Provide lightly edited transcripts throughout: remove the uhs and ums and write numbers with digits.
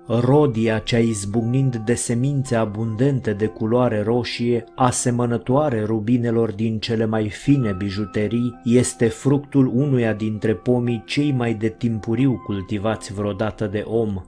Rodia, cea izbucnind de semințe abundente de culoare roșie, asemănătoare rubinelor din cele mai fine bijuterii, este fructul unuia dintre pomii cei mai de timpuriu cultivați vreodată de om.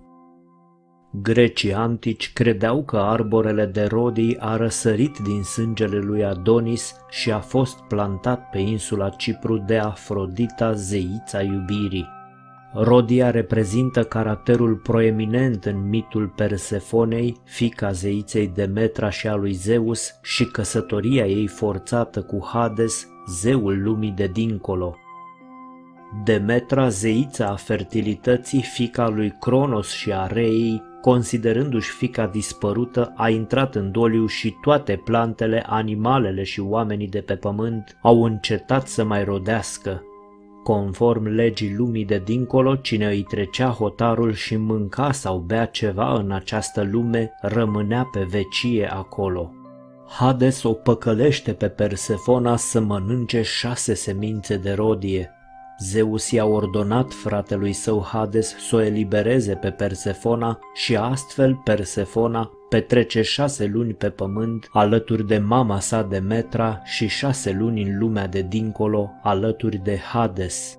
Grecii antici credeau că arborele de rodii a răsărit din sângele lui Adonis și a fost plantat pe insula Cipru de Afrodita, zeița iubirii. Rodia reprezintă caracterul proeminent în mitul Persefonei, fiica zeiței Demetra și a lui Zeus, și căsătoria ei forțată cu Hades, zeul lumii de dincolo. Demetra, zeița a fertilității, fiica lui Cronos și a Reii, considerându-și fiica dispărută, a intrat în doliu și toate plantele, animalele și oamenii de pe pământ au încetat să mai rodească. Conform legii lumii de dincolo, cine îi trecea hotarul și mânca sau bea ceva în această lume, rămânea pe vecie acolo. Hades o păcălește pe Persefona să mănânce 6 semințe de rodie. Zeus i-a ordonat fratelui său Hades să o elibereze pe Persefona și astfel Persefona petrece 6 luni pe pământ alături de mama sa Demetra și 6 luni în lumea de dincolo alături de Hades.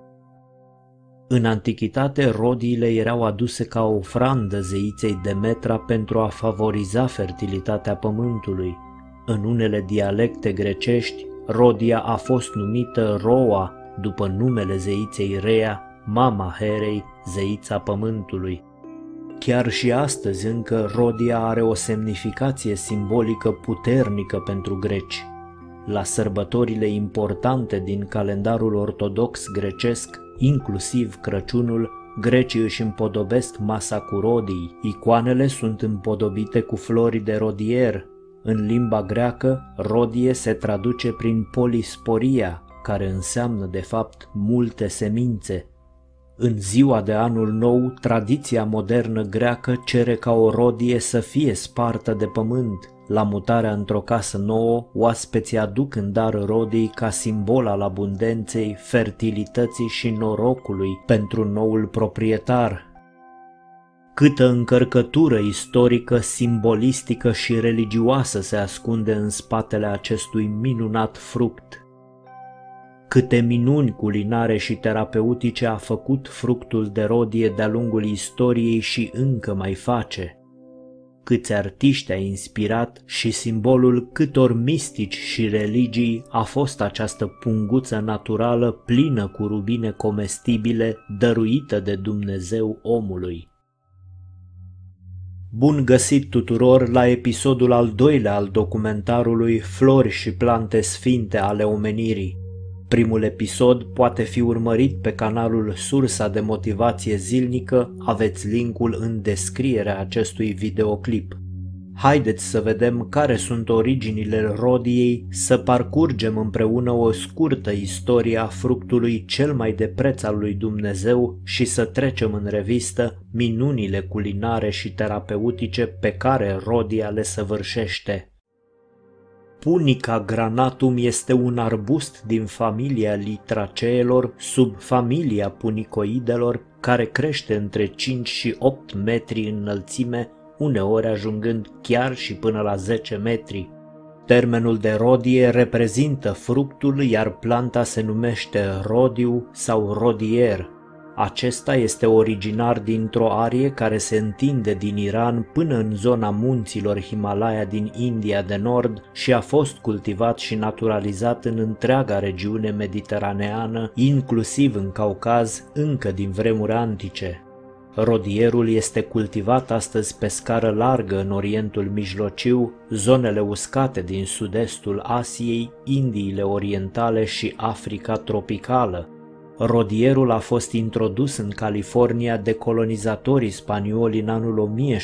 În antichitate, rodiile erau aduse ca ofrandă zeiței Demetra pentru a favoriza fertilitatea pământului. În unele dialecte grecești, rodia a fost numită Roa, după numele zeiței Rea, mama Herei, zeița pământului. Chiar și astăzi încă rodia are o semnificație simbolică puternică pentru greci. La sărbătorile importante din calendarul ortodox grecesc, inclusiv Crăciunul, grecii își împodobesc masa cu rodii. Icoanele sunt împodobite cu flori de rodier. În limba greacă, rodie se traduce prin polisporia, care înseamnă de fapt multe semințe. În ziua de anul nou, tradiția modernă greacă cere ca o rodie să fie spartă de pământ. La mutarea într-o casă nouă, oaspeții aduc în dar rodii ca simbol al abundenței, fertilității și norocului pentru noul proprietar. Câtă încărcătură istorică, simbolistică și religioasă se ascunde în spatele acestui minunat fruct! Câte minuni culinare și terapeutice a făcut fructul de rodie de-a lungul istoriei și încă mai face. Câți artiști a inspirat și simbolul câtor mistici și religii a fost această punguță naturală plină cu rubine comestibile, dăruită de Dumnezeu omului. Bun găsit tuturor la episodul al 2-lea al documentarului Flori și plante sfinte ale omenirii. Primul episod poate fi urmărit pe canalul Sursa de Motivație Zilnică, aveți linkul în descrierea acestui videoclip. Haideți să vedem care sunt originile rodiei, să parcurgem împreună o scurtă istorie a fructului cel mai de preț al lui Dumnezeu și să trecem în revistă minunile culinare și terapeutice pe care rodia le săvârșește. Punica granatum este un arbust din familia litraceelor, subfamilia punicoidelor, care crește între 5 și 8 metri în înălțime, uneori ajungând chiar și până la 10 metri. Termenul de rodie reprezintă fructul, iar planta se numește rodiu sau rodier. Acesta este originar dintr-o arie care se întinde din Iran până în zona munților Himalaya din India de Nord și a fost cultivat și naturalizat în întreaga regiune mediteraneană, inclusiv în Caucaz, încă din vremuri antice. Rodierul este cultivat astăzi pe scară largă în Orientul Mijlociu, zonele uscate din sud-estul Asiei, Indiile Orientale și Africa tropicală. Rodierul a fost introdus în California de colonizatorii spanioli în anul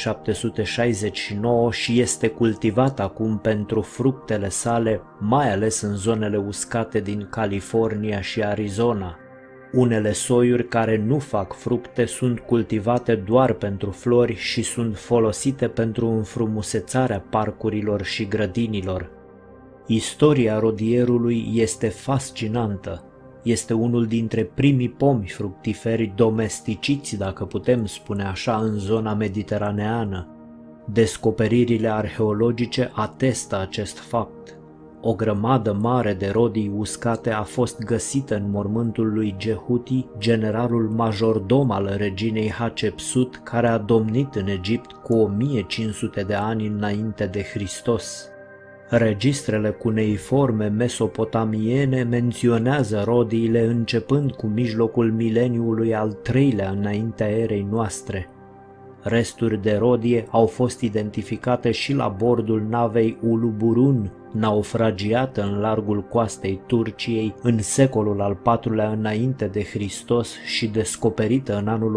1769 și este cultivat acum pentru fructele sale, mai ales în zonele uscate din California și Arizona. Unele soiuri care nu fac fructe sunt cultivate doar pentru flori și sunt folosite pentru înfrumusețarea parcurilor și grădinilor. Istoria rodierului este fascinantă. este unul dintre primii pomi fructiferi domesticiți, dacă putem spune așa, în zona mediteraneană. Descoperirile arheologice atestă acest fapt. O grămadă mare de rodii uscate a fost găsită în mormântul lui Jehuti, generalul majordom al reginei Hatshepsut, care a domnit în Egipt cu 1500 de ani înainte de Hristos. Registrele cuneiforme mesopotamiene menționează rodiile începând cu mijlocul mileniului al III-lea înaintea erei noastre. Resturi de rodie au fost identificate și la bordul navei Uluburun, naufragiată în largul coastei Turciei în secolul al IV-lea înainte de Hristos și descoperită în anul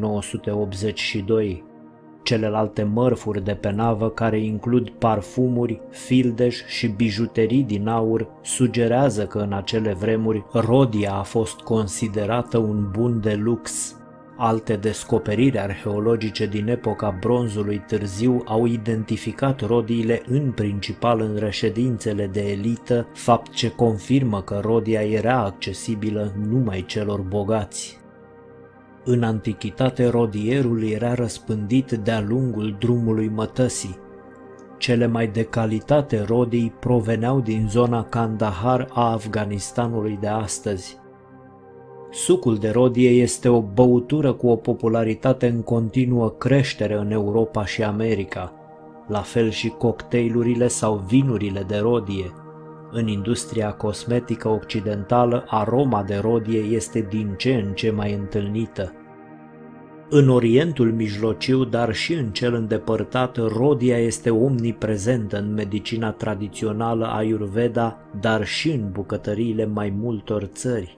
1982. Celelalte mărfuri de pe navă, care includ parfumuri, fildeș și bijuterii din aur, sugerează că în acele vremuri rodia a fost considerată un bun de lux. Alte descoperiri arheologice din epoca bronzului târziu au identificat rodiile în principal în reședințele de elită, fapt ce confirmă că rodia era accesibilă numai celor bogați. În antichitate, rodierul era răspândit de-a lungul drumului mătăsii. Cele mai de calitate rodii proveneau din zona Kandahar a Afganistanului de astăzi. Sucul de rodie este o băutură cu o popularitate în continuă creștere în Europa și America, la fel și cocktailurile sau vinurile de rodie. În industria cosmetică occidentală, aroma de rodie este din ce în ce mai întâlnită. În Orientul Mijlociu, dar și în cel îndepărtat, rodia este omniprezentă în medicina tradițională Ayurveda, dar și în bucătăriile mai multor țări.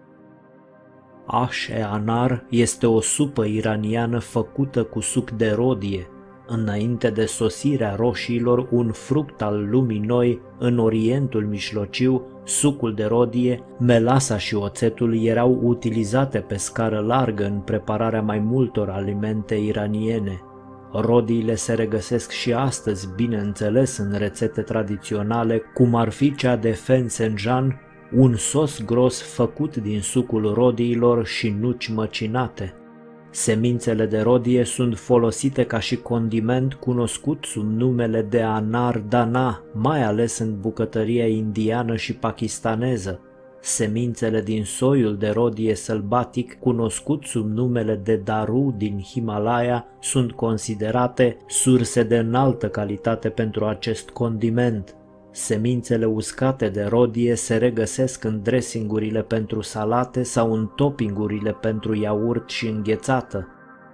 Ash-e-anar este o supă iraniană făcută cu suc de rodie. Înainte de sosirea roșiilor, un fruct al lumii noi, în Orientul Mijlociu, sucul de rodie, melasa și oțetul erau utilizate pe scară largă în prepararea mai multor alimente iraniene. Rodiile se regăsesc și astăzi, bineînțeles, în rețete tradiționale, cum ar fi cea de fensenjan, un sos gros făcut din sucul rodiilor și nuci măcinate. Semințele de rodie sunt folosite ca și condiment cunoscut sub numele de anar dana, mai ales în bucătăria indiană și pakistaneză. Semințele din soiul de rodie sălbatic, cunoscut sub numele de daru din Himalaya, sunt considerate surse de înaltă calitate pentru acest condiment. Semințele uscate de rodie se regăsesc în dressingurile pentru salate sau în toppingurile pentru iaurt și înghețată.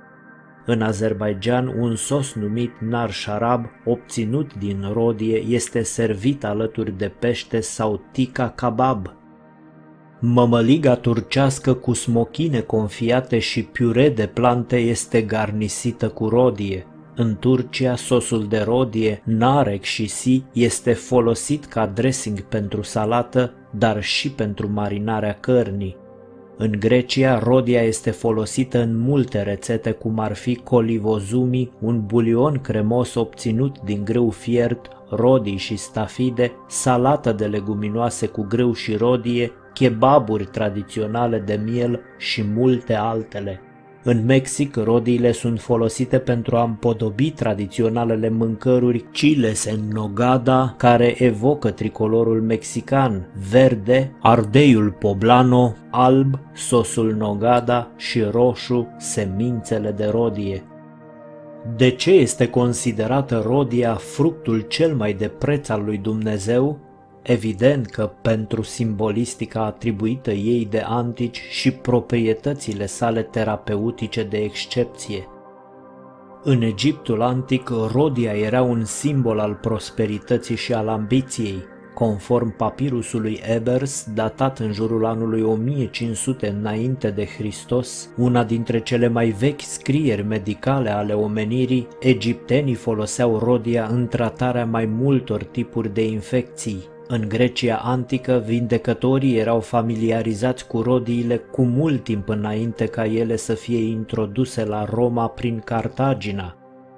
În Azerbaijan, un sos numit nar sharab, obținut din rodie, este servit alături de pește sau tikka kebab. Mămăliga turcească cu smochine confiate și piure de plante este garnisită cu rodie. În Turcia, sosul de rodie, nar ekşisi, este folosit ca dressing pentru salată, dar și pentru marinarea cărnii. În Grecia, rodia este folosită în multe rețete, cum ar fi colivozumi, un bulion cremos obținut din grâu fiert, rodii și stafide, salată de leguminoase cu grâu și rodie, kebaburi tradiționale de miel și multe altele. În Mexic, rodiile sunt folosite pentru a împodobi tradiționalele mâncăruri chiles en nogada, care evocă tricolorul mexican, verde, ardeiul poblano, alb, sosul nogada și roșu, semințele de rodie. De ce este considerată rodia fructul cel mai de preț al lui Dumnezeu? Evident că pentru simbolistica atribuită ei de antici și proprietățile sale terapeutice de excepție. În Egiptul antic, rodia era un simbol al prosperității și al ambiției. Conform papirusului Ebers, datat în jurul anului 1500 înainte de Hristos, una dintre cele mai vechi scrieri medicale ale omenirii, egiptenii foloseau rodia în tratarea mai multor tipuri de infecții. În Grecia antică, vindecătorii erau familiarizați cu rodiile cu mult timp înainte ca ele să fie introduse la Roma prin Cartagina.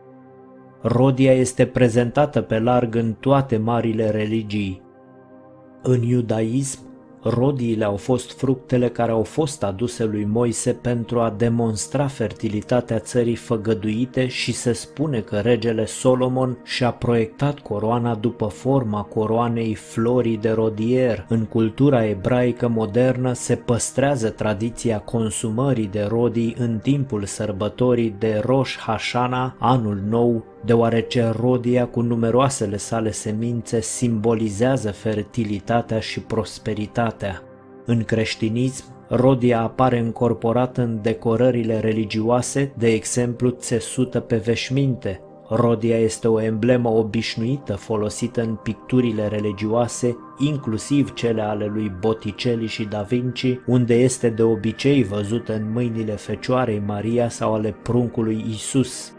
Rodia este prezentată pe larg în toate marile religii. În iudaism, Rodiile au fost fructele care au fost aduse lui Moise pentru a demonstra fertilitatea țării făgăduite și se spune că regele Solomon și-a proiectat coroana după forma coroanei florii de rodier. În cultura ebraică modernă se păstrează tradiția consumării de rodii în timpul sărbătorii de Rosh Hashanah, anul nou, deoarece rodia cu numeroasele sale semințe simbolizează fertilitatea și prosperitatea. În creștinism, rodia apare încorporată în decorările religioase, de exemplu țesută pe veșminte. Rodia este o emblemă obișnuită folosită în picturile religioase, inclusiv cele ale lui Botticelli și Da Vinci, unde este de obicei văzută în mâinile Fecioarei Maria sau ale pruncului Isus.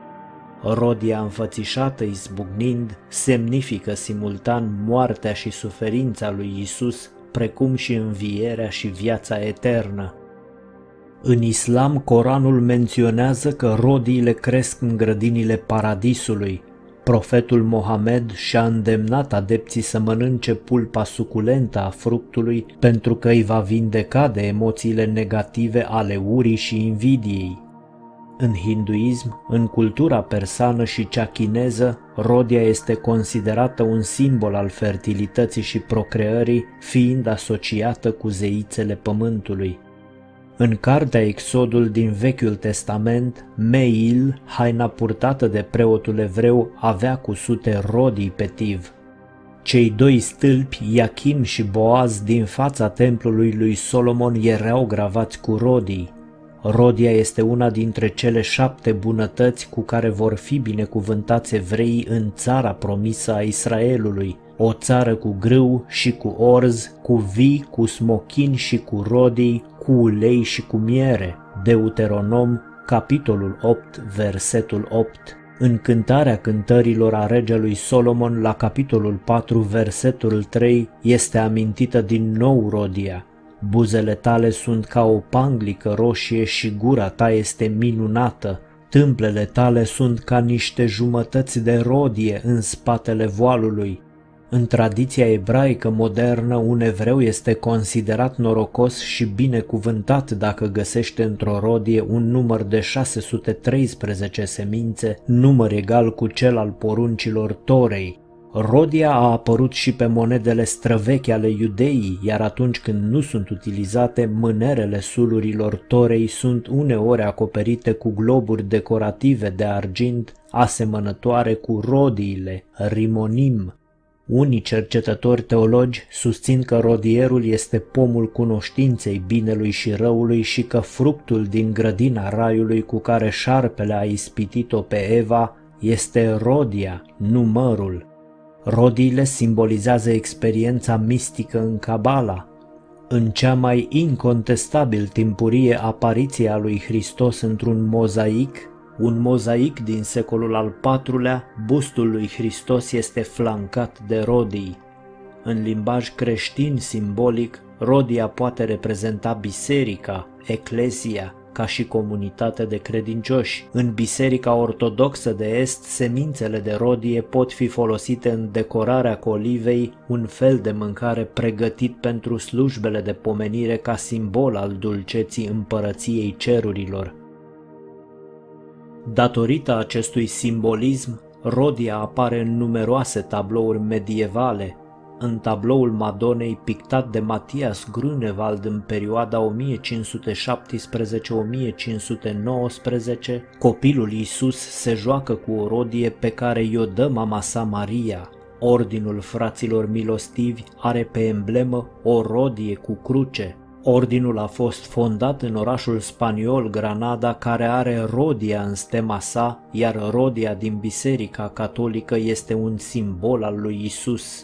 Rodia înfățișată izbucnind semnifică simultan moartea și suferința lui Isus, precum și învierea și viața eternă. În islam, Coranul menționează că rodiile cresc în grădinile paradisului. Profetul Mohamed și-a îndemnat adepții să mănânce pulpa suculentă a fructului pentru că îi va vindeca de emoțiile negative ale urii și invidiei. În hinduism, în cultura persană și cea chineză, rodia este considerată un simbol al fertilității și procreării, fiind asociată cu zeițele pământului. În cartea Exodul din Vechiul Testament, Meil, haina purtată de preotul evreu, avea cusute rodii pe tiv. Cei doi stâlpi, Iachim și Boaz, din fața templului lui Solomon erau gravați cu rodii. Rodia este una dintre cele 7 bunătăți cu care vor fi binecuvântați evreii în țara promisă a Israelului, o țară cu grâu și cu orz, cu vii, cu smochin și cu rodii, cu ulei și cu miere. Deuteronom, capitolul 8, versetul 8. În cântarea cântărilor a regelui Solomon, la capitolul 4, versetul 3, este amintită din nou rodia. Buzele tale sunt ca o panglică roșie și gura ta este minunată. Tâmplele tale sunt ca niște jumătăți de rodie în spatele voalului. În tradiția ebraică modernă, un evreu este considerat norocos și binecuvântat dacă găsește într-o rodie un număr de 613 semințe, număr egal cu cel al poruncilor Torei. Rodia a apărut și pe monedele străvechi ale iudeii, iar atunci când nu sunt utilizate, mânerele sulurilor Torei sunt uneori acoperite cu globuri decorative de argint asemănătoare cu rodiile, rimonim. Unii cercetători teologi susțin că rodierul este pomul cunoștinței binelui și răului și că fructul din grădina raiului cu care șarpele a ispitit-o pe Eva este rodia, nu mărul. Rodiile simbolizează experiența mistică în Cabala. În cea mai incontestabil timpurie apariție a lui Hristos într-un mozaic, un mozaic din secolul al IV-lea, bustul lui Hristos este flancat de rodii. În limbaj creștin simbolic, rodia poate reprezenta biserica, eclesia, ca și comunitate de credincioși. În Biserica Ortodoxă de Est, semințele de rodie pot fi folosite în decorarea colivei, un fel de mâncare pregătit pentru slujbele de pomenire ca simbol al dulceții împărăției cerurilor. Datorită acestui simbolism, rodia apare în numeroase tablouri medievale. În tabloul Madonei pictat de Matthias Grünewald în perioada 1517-1519, copilul Iisus se joacă cu o rodie pe care i-o dă mama sa Maria. Ordinul Fraților Milostivi are pe emblemă o rodie cu cruce. Ordinul a fost fondat în orașul spaniol Granada, care are rodia în stema sa, iar rodia din Biserica Catolică este un simbol al lui Isus.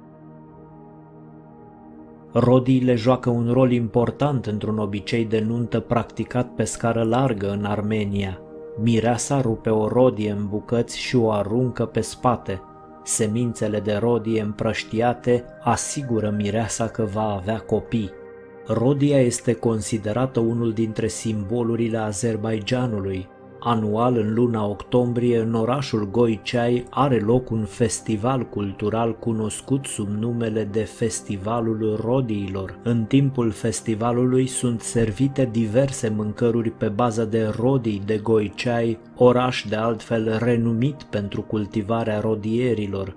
Rodiile joacă un rol important într-un obicei de nuntă practicat pe scară largă în Armenia. Mireasa rupe o rodie în bucăți și o aruncă pe spate. Semințele de rodie împrăștiate asigură mireasa că va avea copii. Rodia este considerată unul dintre simbolurile Azerbaidjanului. Anual, în luna octombrie, în orașul Goiceai are loc un festival cultural cunoscut sub numele de Festivalul Rodiilor. În timpul festivalului sunt servite diverse mâncăruri pe bază de rodii de Goiceai, oraș de altfel renumit pentru cultivarea rodierilor.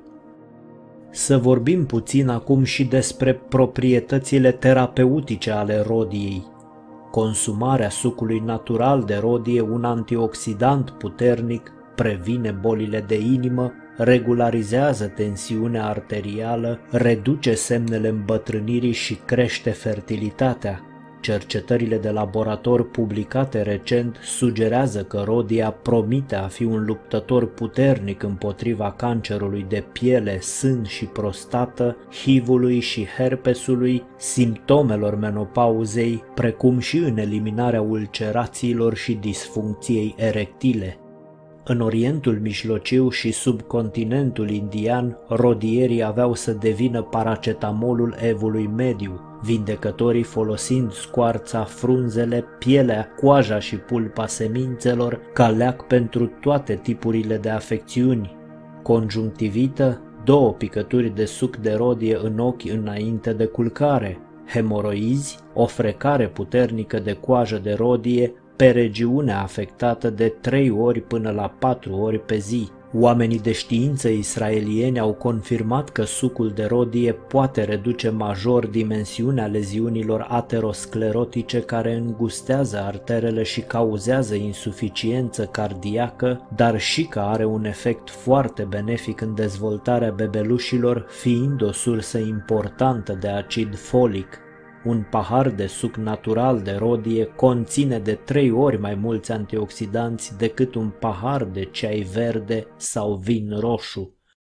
Să vorbim puțin acum și despre proprietățile terapeutice ale rodiei. Consumarea sucului natural de rodie, un antioxidant puternic, previne bolile de inimă, regularizează tensiunea arterială, reduce semnele îmbătrânirii și crește fertilitatea. Cercetările de laborator publicate recent sugerează că rodia promite a fi un luptător puternic împotriva cancerului de piele, sân și prostată, HIV-ului și herpesului, simptomelor menopauzei, precum și în eliminarea ulcerațiilor și disfuncției erectile. În Orientul Mijlociu și subcontinentul indian, rodierii aveau să devină paracetamolul evului mediu, vindecătorii folosind scoarța, frunzele, pielea, coaja și pulpa semințelor ca leac pentru toate tipurile de afecțiuni. Conjunctivită, 2 picături de suc de rodie în ochi înainte de culcare, hemoroizi, o frecare puternică de coajă de rodie pe regiunea afectată de 3 ori până la 4 ori pe zi. Oamenii de știință israelieni au confirmat că sucul de rodie poate reduce major dimensiunea leziunilor aterosclerotice care îngustează arterele și cauzează insuficiență cardiacă, dar și că are un efect foarte benefic în dezvoltarea bebelușilor, fiind o sursă importantă de acid folic. Un pahar de suc natural de rodie conține de 3 ori mai mulți antioxidanți decât un pahar de ceai verde sau vin roșu.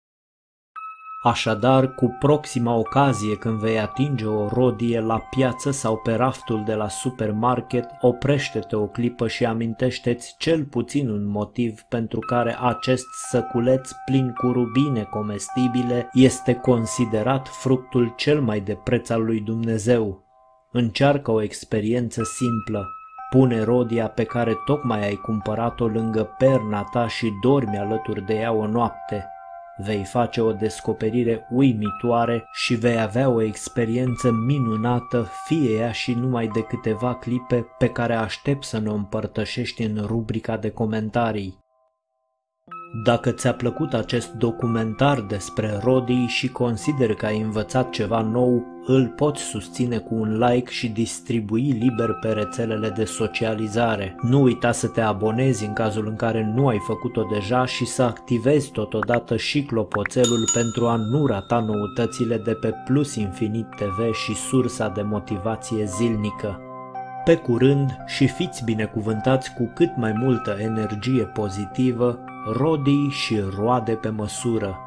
Așadar, cu proxima ocazie când vei atinge o rodie la piață sau pe raftul de la supermarket, oprește-te o clipă și amintește-ți cel puțin un motiv pentru care acest săculeț plin cu rubine comestibile este considerat fructul cel mai de preț al lui Dumnezeu. Încearcă o experiență simplă. Pune rodia pe care tocmai ai cumpărat-o lângă perna ta și dormi alături de ea o noapte. Vei face o descoperire uimitoare și vei avea o experiență minunată, fie ea și numai de câteva clipe pe care aștept să ne o împărtășești în rubrica de comentarii. Dacă ți-a plăcut acest documentar despre rodii și consideri că ai învățat ceva nou, îl poți susține cu un like și distribui liber pe rețelele de socializare. Nu uita să te abonezi în cazul în care nu ai făcut-o deja și să activezi totodată și clopoțelul pentru a nu rata noutățile de pe Plus Infinit TV și sursa de motivație zilnică. Pe curând și fiți binecuvântați cu cât mai multă energie pozitivă, rodii și roade pe măsură.